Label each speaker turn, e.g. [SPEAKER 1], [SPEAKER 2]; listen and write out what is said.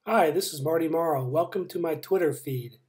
[SPEAKER 1] Hi, this is Marty Morrow. Welcome to my Twitter feed.